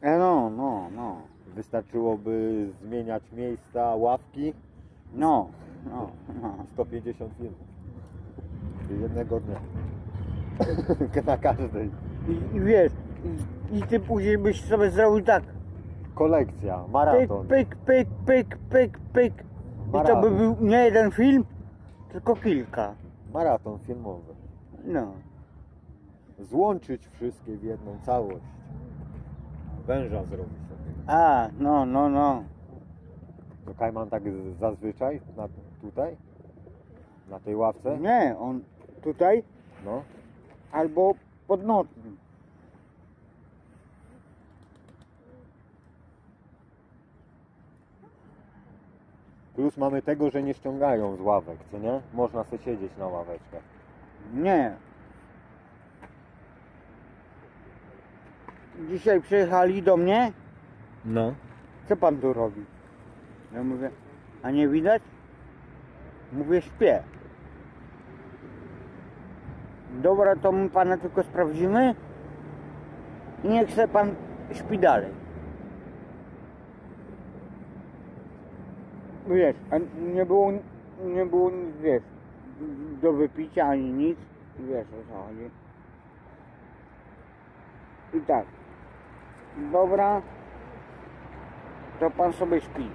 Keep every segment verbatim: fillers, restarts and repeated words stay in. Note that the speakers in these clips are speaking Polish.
E no, no, no. Wystarczyłoby zmieniać miejsca, ławki. No, no, no. sto pięćdziesiąt filmów. Jednego dnia. Na każdej. I, i wiesz, i, i ty później byś sobie zrobił tak. Kolekcja, Pyk, maraton. pyk, pyk, pyk, pyk, pyk. I to Maraton. by był nie jeden film, tylko kilka. Maraton filmowy. No. Złączyć wszystkie w jedną całość. Węża zrobić sobie. A, no, no, no. To Kajman tak z- zazwyczaj na, tutaj? Na tej ławce? Nie, on tutaj No. albo pod nocnym. Plus mamy tego, że nie ściągają z ławek, co nie? Można sobie siedzieć na ławeczkach. Nie. Dzisiaj przyjechali do mnie. No. Co pan tu robi? Ja mówię, a nie widać? Mówię, śpię. Dobra, to my pana tylko sprawdzimy i niech se pan śpi dalej. Wiesz, a nie było, nie było nic, wiesz, do wypicia ani nic. Wiesz, o co chodzi. I tak. Dobra, to pan sobie śpi.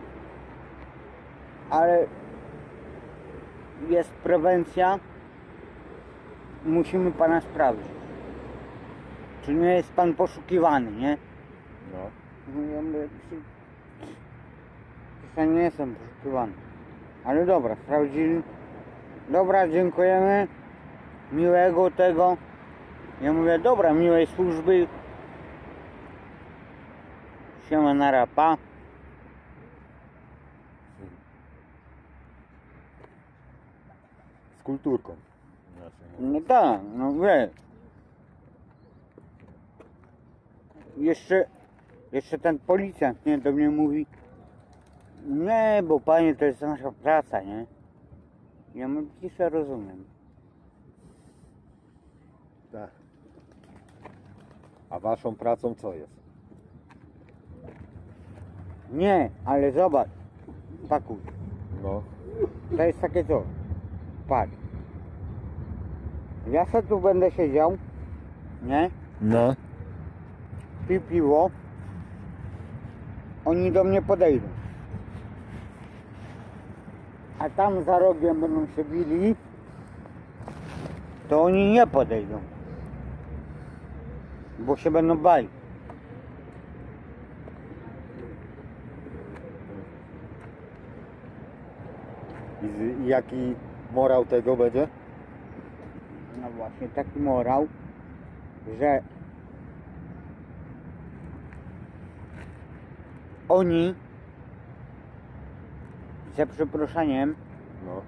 Ale jest prewencja. Musimy pana sprawdzić. Czy nie jest pan poszukiwany, nie? No. No ja mówię, czy... Ja nie jestem poszukiwany. Ale dobra, sprawdzili. Dobra, dziękujemy. Miłego tego. Ja mówię, dobra, miłej służby. Siema, nara, pa. Z kulturką. Znaczy, no. No tak, no wiesz. Jeszcze, jeszcze ten policjant, nie, do mnie mówi, nie, bo panie, to jest nasza praca, nie? Ja mówię, przecież ja rozumiem. Tak. A waszą pracą co jest? Nie, ale zobacz, pakuj, No. to jest takie co, patrz. Ja se tu będę siedział, nie? No. Pił piwo, oni do mnie podejdą. A tam za rogiem będą się bili, to oni nie podejdą. Bo się będą bali. I, z, I jaki morał tego będzie? No właśnie taki morał, że oni za przeproszeniem No.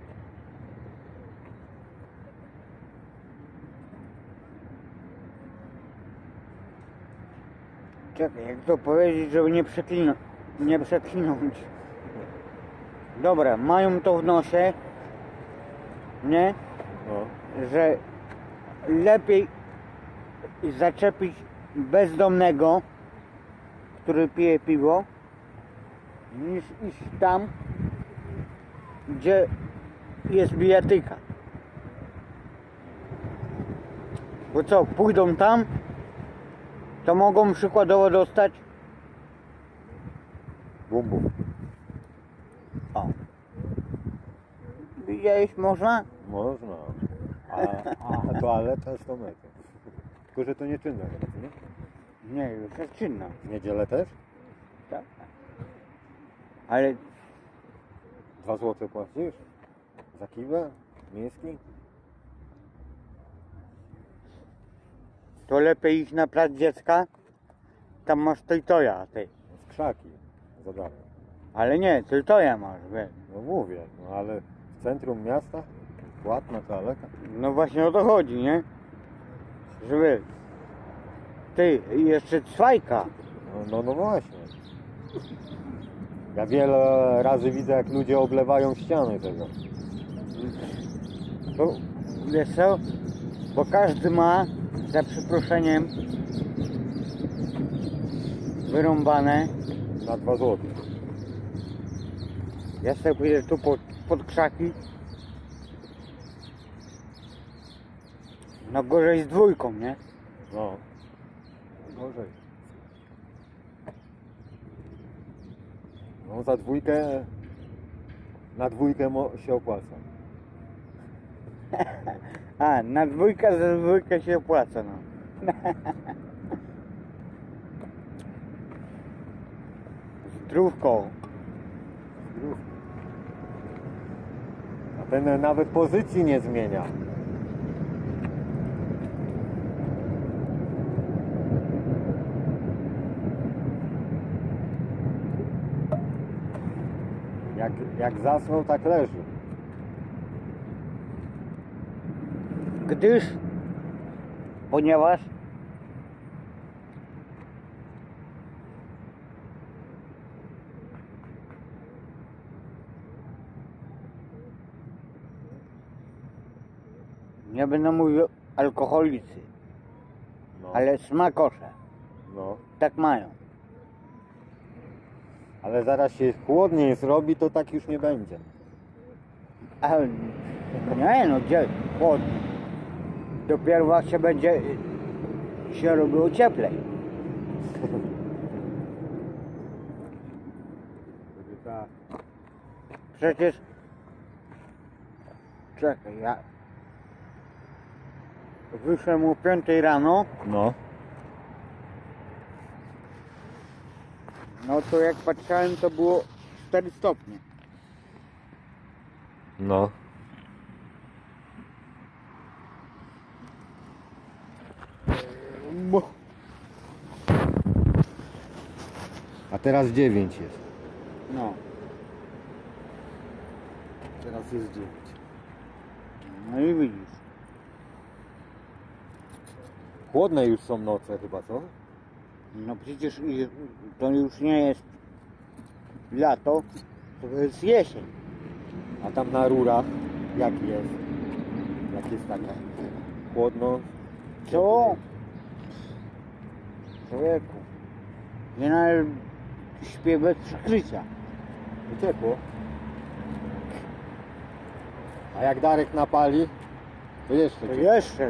czekaj, jak to powiedzieć, żeby nie przeklinać, nie przeklinąć. Dobra, mają to w nosie, nie? No. Że lepiej zaczepić bezdomnego, który pije piwo, niż iść tam, gdzie jest bijatyka. Bo co, pójdą tam, to mogą przykładowo dostać Bumbum. o. Widziałeś, można? Można. A, a toaleta sto metrów. Tylko, że to nie czynne, nie? Nie, już jest czynna. W niedzielę też? Tak. Ale Dwa złote płacisz? Za kiwę? Miejski? to lepiej iść na plac dziecka, tam masz Toytoja, ty. Z krzaki. Za darmo. Ale nie, Toytoja masz, wiesz. No mówię, no ale w centrum miasta? Płatna toaleta? No właśnie o to chodzi, nie? Żeby ty, i jeszcze cwajka. No, no, no właśnie. Ja wiele razy widzę, jak ludzie oblewają ściany tego. To, wiesz co? Bo każdy ma, za przeproszeniem, wyrąbane. Na dwa złote. Ja sobie pójdę tu pod, pod krzaki. No gorzej z dwójką, nie? No. Gorzej. No za dwójkę, na dwójkę mo- się opłaca. A, na dwójkę za dwójkę się opłaca, no. Zdrówką. Zdrówko. A ten nawet pozycji nie zmienia. Jak, jak zasnął, tak leży. Gdyż, ponieważ nie będę mówił alkoholicy, No. ale smakosze No. tak mają. Ale zaraz się chłodniej zrobi, to tak już nie będzie. A nie no, gdzie chłodno. Dopiero jak się będzie się robiło cieplej. Tak. Przecież czekaj, ja wyszłem o piątej rano, No. no to jak patrzałem, to było cztery stopnie. No. Bo A teraz dziewięć jest. no, Teraz jest dziewięć. no i widzisz. Chłodne już są noce chyba, co? No przecież i- to już nie jest lato, to jest jesień. A tam na rurach jak jest? Jak jest taka? Chłodno? Co? Człowieku, ja nawet śpię bez przykrycia. I ciepło. A jak Darek napali, to jeszcze To ciepło. jeszcze.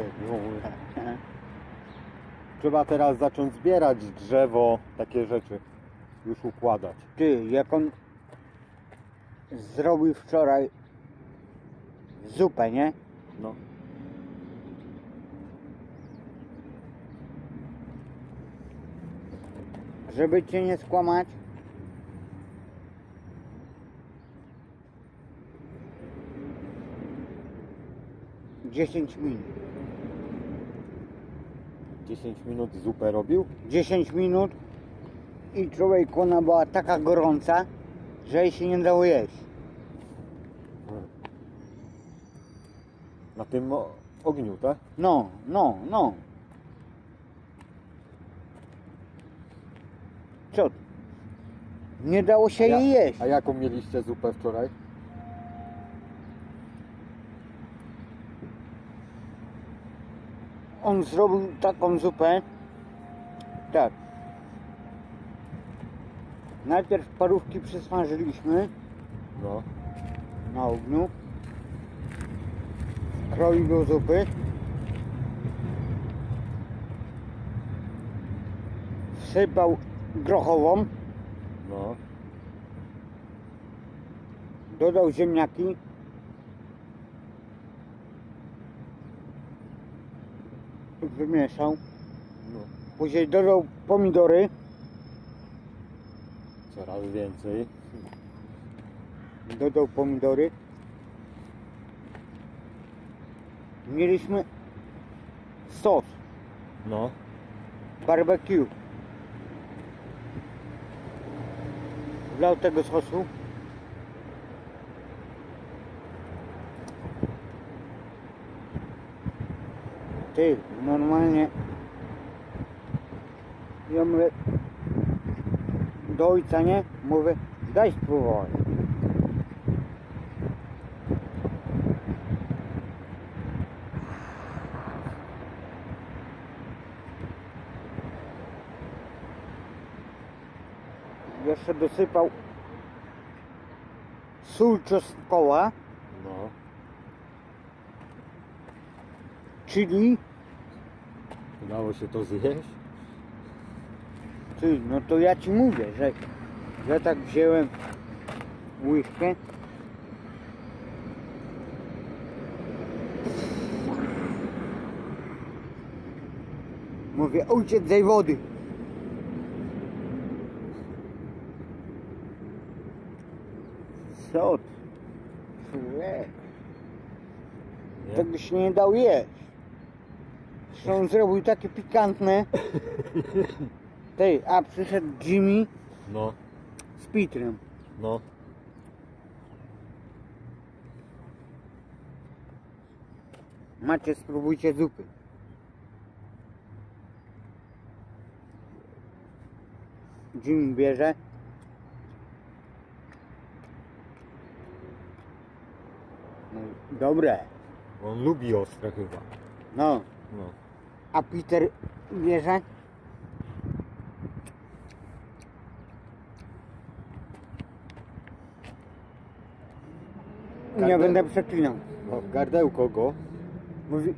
Trzeba teraz zacząć zbierać drzewo, takie rzeczy. Już układać. Ty, jak on zrobił wczoraj zupę, nie? No. Żeby cię nie skłamać, dziesięć minut. dziesięć minut zupę robił? dziesięć minut i człowieku, ona była taka gorąca, że jej się nie dało jeść. Na tym o- ogniu, tak? No, no, no. Co? ty? Nie dało się A ja- jej jeść. A jaką mieliście zupę wczoraj? On zrobił taką zupę. Tak. Najpierw parówki przesmażyliśmy No. na ogniu. Kroił do zupy. Wsypał grochową. No. Dodał ziemniaki. Wymieszał. No. Później dodał pomidory. Coraz więcej. Dodał pomidory. Mieliśmy sos No. barbecue. Wlał tego sosu. Ty, normalnie. Ja mówię do ojca, nie? Mówię, daj spróbować. jeszcze dosypał sól czosnkowa, No. czyli Udało się to zjeść? ty, no to ja ci mówię, że ja tak wziąłem łyżkę. Mówię, ojciec, daj wody. Co ty? Człowiek. Nie? Tego się nie dał jeść. Zresztą on zrobił takie pikantne. Tej, a przyszedł Jimmy No, z Petrem. no. Macie, spróbujcie zupy. Jimmy bierze. No, dobre. On lubi ostre chyba. No, No. a Peter bierze. Nie Każdy- będę przeklinał. No, gardełko go. Mówi,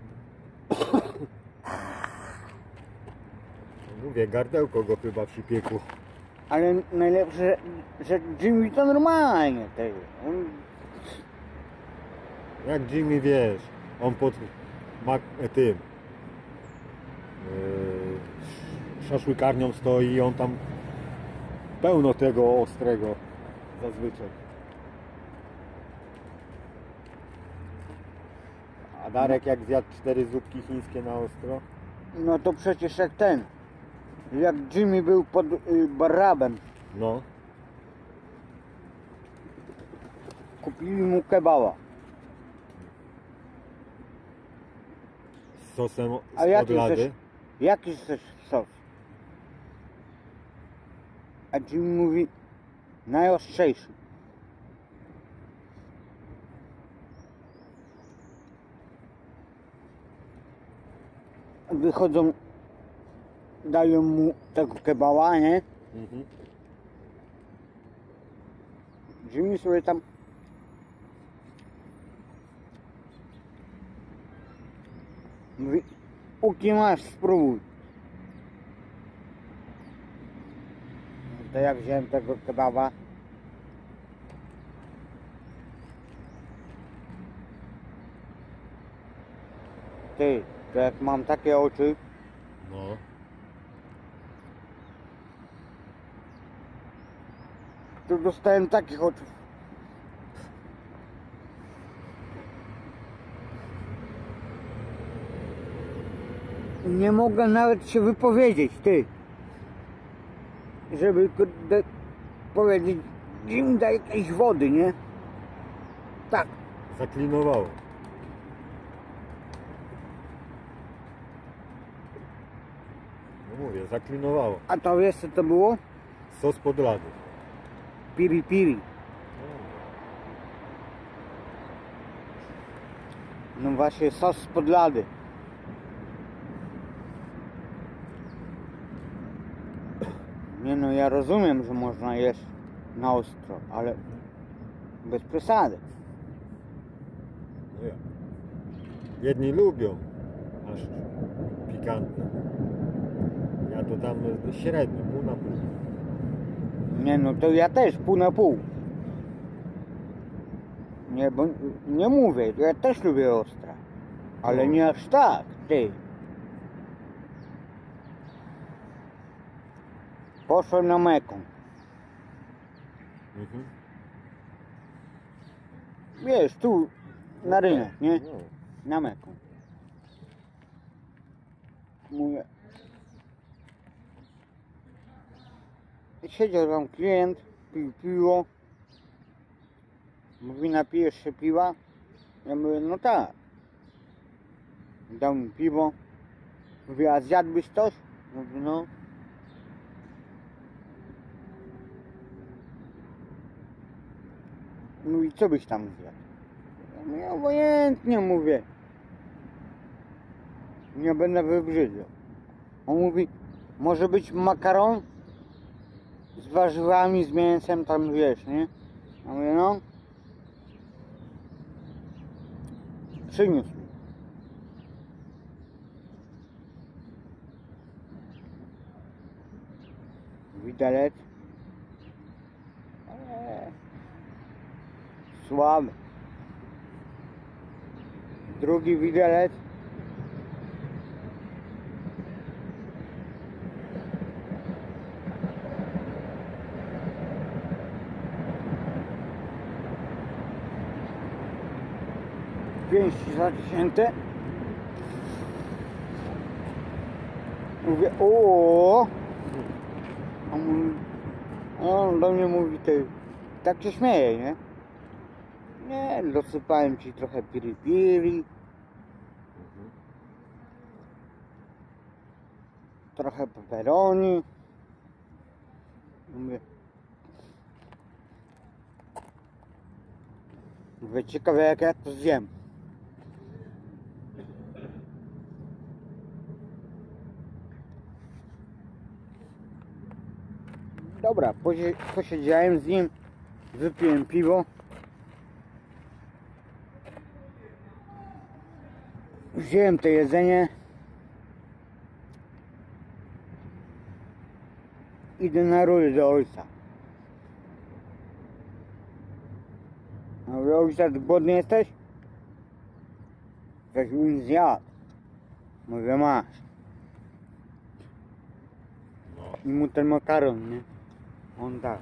Mówię, gardełko go chyba przypiekło. ale najlepsze, że Jimmy to normalnie. Tej. On, Jak Jimmy, wiesz, on pod mak e, tym yy, szaszłykarnią stoi i on tam pełno tego ostrego zazwyczaj. A Darek jak zjadł cztery zupki chińskie na ostro? no to przecież jak ten. Jak Jimmy był pod y, Barrabem, No, kupili mu kebaba. z sosem A z jaki podlady. chcesz, jaki chcesz sos? A Jimmy mówi, najostrzejszy. Wychodzą, dają mu tego kebaba, nie? Mhm. Jimmy sobie tam mówi, póki masz, spróbuj. No to ja wziąłem tego kebaba. Ty, to jak mam takie oczy, No, to dostałem takich oczów. Nie mogę nawet się wypowiedzieć, ty. Żeby kurde, powiedzieć, im daj jakiejś wody, nie? Tak. zaklinowało. No mówię, zaklinowało. A to wiesz co to było? Sos podlady. Piri piri. No właśnie sos z podlady. Nie no, ja rozumiem, że można jeść na ostro, ale bez przesady. No ja. Jedni lubią aż pikantne. Ja to tam średnio, pół na pół. Nie no, to ja też pół na pół. Nie, bo nie mówię, ja też lubię ostre. Ale No. nie aż tak, ty. Poszłem na Meką. Mhm. Wiesz, tu na rynek, nie? No. Na Meką. Mówię. Siedział tam klient, pił piwo. Mówi, napijesz się piwa? Ja mówię, no tak. Dał mi piwo. Mówi, a zjadłbyś coś? Mówi, no. Mówi, co byś tam zjadł? Ja mówię, obojętnie, mówię. Nie będę wybrzydzał. On mówi, może być makaron? z warzywami, z mięsem, tam wiesz, nie? Ja mówię, no. Przyniósł mi. Widelec. Eee, słaby. Drugi widelec. Pięści zacięte. Mówię, o. A mówi, a on do mnie mówi, ty, tak się śmieje, nie? Nie, dosypałem ci trochę piri piri. Trochę peperoni. Mówię, mówię, ciekawe jak ja to zjem. Dobra, posiedziałem z nim, wypiłem piwo. Wziąłem to jedzenie. Idę na rury do ojca. Mówię, ojca, ty głodny jesteś? Coś bym zjadł. Mówię, masz. I mu ten makaron, nie? On tak.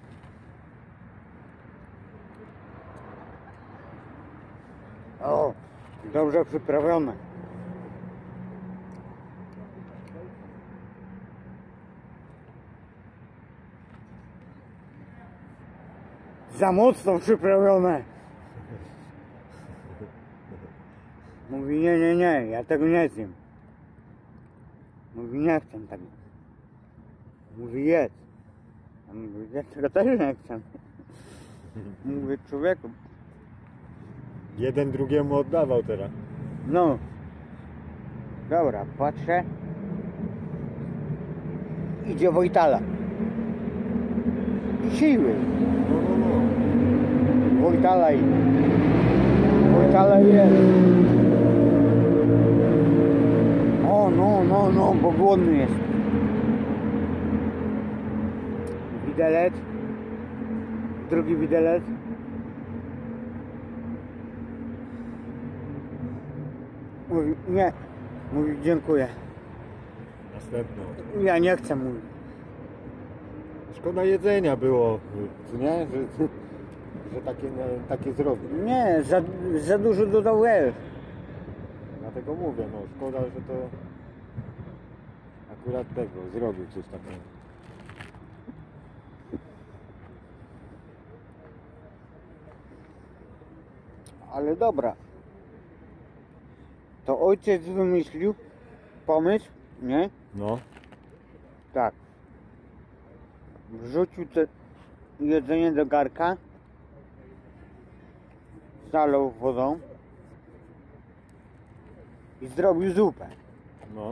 O, dobrze przyprawione. Za mocno przyprawione. Mówi, nie, nie, nie, ja tego nie zjem. Mówi, nie chcę tego. Mówi, jedz. A mówi, ja tego też nie chcę. Mówię, człowieku. Jeden drugiemu oddawał teraz. No. Dobra, patrzę. Idzie Wojtala. Siły. No, no, no. Wojtala i Wojtala jest. O, no, no, no, bo głodny jest. Widelec. Drugi widelec. Mówi, nie. Mówi, dziękuję. Następną. Ja nie chcę, mówi. Szkoda jedzenia było, co nie? Że, że takie, takie zrobił. Nie, za, za dużo dodał wiesz. Dlatego mówię, no szkoda, że to akurat tego zrobił coś takiego. Ale dobra. To ojciec wymyślił pomysł, nie? No. Tak. Wrzucił to jedzenie do garka. Zalał wodą. I zrobił zupę. No.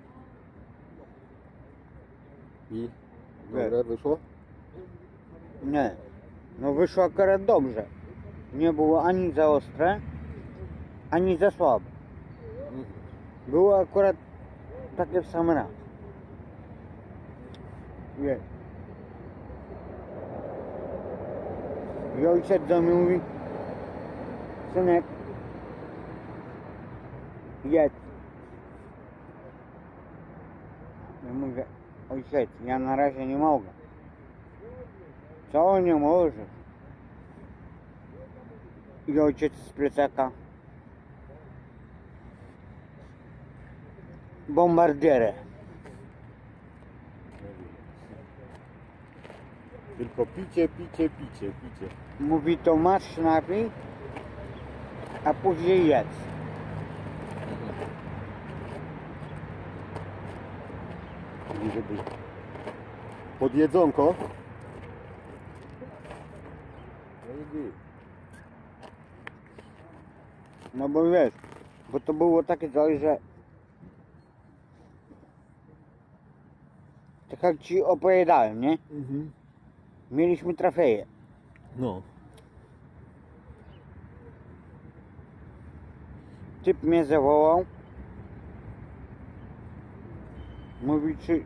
I? Dobre wyszło? Nie. No wyszło akurat dobrze. Nie było ani za ostre, ani za słabe. Było akurat takie w sam raz. Wiesz. I ojciec do mnie mówi, synek, jedz. Ja mówię, ojciec, ja na razie nie mogę. Co nie możesz? I ojciec z plecaka bombardierę. Tylko picie, picie, picie, picie. Mówi, to masz napij, a później jedz. Czyli żeby pod jedzonko. No i git. No bo wiesz, bo to było takie coś, że Tak jak ci opowiadałem, nie? Mhm. Mieliśmy trafeję. No. Typ mnie zawołał. Mówi, czy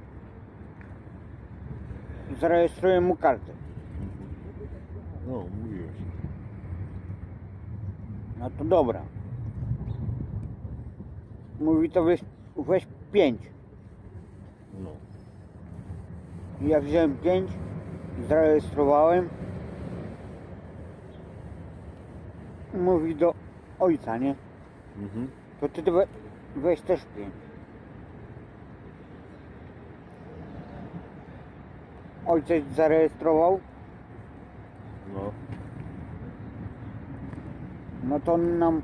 zarejestruję mu kartę. No, mówiłeś. No to dobra. Mówi, to weź, weź pięć. No. I ja wziąłem pięć, zarejestrowałem. Mówi do ojca, nie? Mhm. To ty we, weź też pięć. Ojciec zarejestrował. No. No to on nam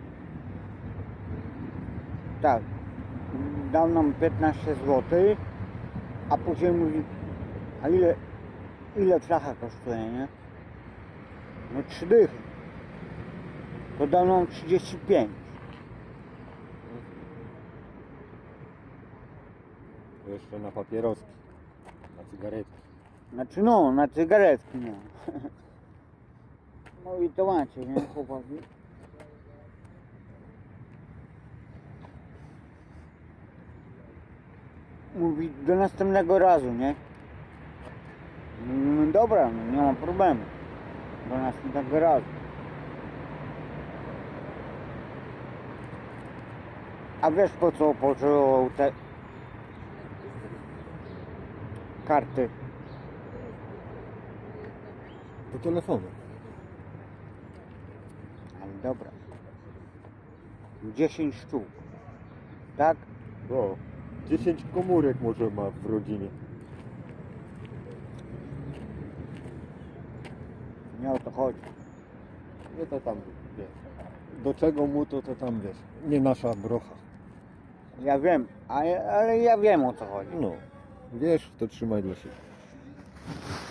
tak dał nam piętnaście złotych, a później mówi, a ile ile flacha kosztuje, nie? No trzy dychy. To dał nam trzydzieści pięć. To jeszcze na papieroski. Na cygaretki. Znaczy no, na cygaretki, nie. No i to macie, nie, chłopaki? Mówi, do następnego razu, nie? No dobra, no nie ma problemu. Do następnego razu. A wiesz, po co potrzebował te karty? Do telefonu. Ale dobra. dziesięć sztuk. Tak? O, dziesięć komórek może ma w rodzinie. Nie o to chodzi. Nie to tam, wiesz. Do czego mu to, to tam, wiesz. Nie nasza brocha. Ja wiem, ale, ale ja wiem, o co chodzi. No. Wiesz, to trzymaj dla siebie.